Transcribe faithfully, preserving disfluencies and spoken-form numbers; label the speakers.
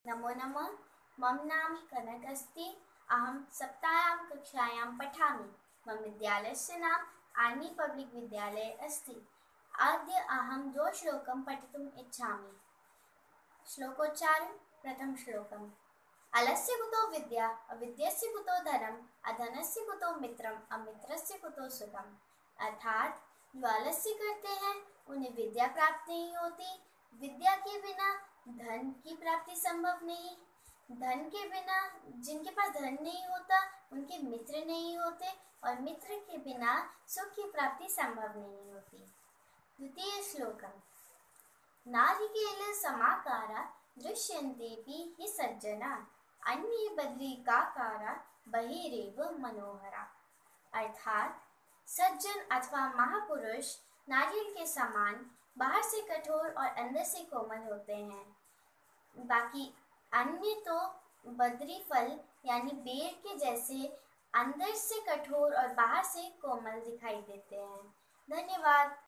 Speaker 1: नमो नमः। मम नाम कनक अस्ति। अहं सप्तायां कक्षायां पठामि। मम विद्यालयस्य नाम आर्मी पब्लिक विद्यालय अस्ति। अद्य अहं द्वौ श्लोकं पठितुम् इच्छामि। श्लोकोच्चारणं। प्रथम श्लोकम्। अलस्य कुतो विद्या, अविद्यस्य कुतो धनम्, अधनस्य कुतो मित्रम्, अमित्रस्य कुतो सुखम्। अर्थात जो आलस्य करते हैं उन्हें विद्या प्राप्त नहीं होती। विद्या के बिना धन की प्राप्ति संभव नहीं। धन के बिना, जिनके पास धन नहीं होता उनके मित्र नहीं होते, और मित्र के बिना सुख की प्राप्ति संभव नहीं होती। द्वितीय श्लोकम्। नारिकेल समाकारा दृश्यन्तेऽपि हि सज्जना, अन्ये बद्रिकाकारा बहिरेव मनोहरा। अर्थात सज्जन अथवा महापुरुष नारियल के समान बाहर से कठोर और अंदर से कोमल होते हैं। बाकी अन्य तो बद्री फल यानी बेर के जैसे अंदर से कठोर और बाहर से कोमल दिखाई देते हैं। धन्यवाद।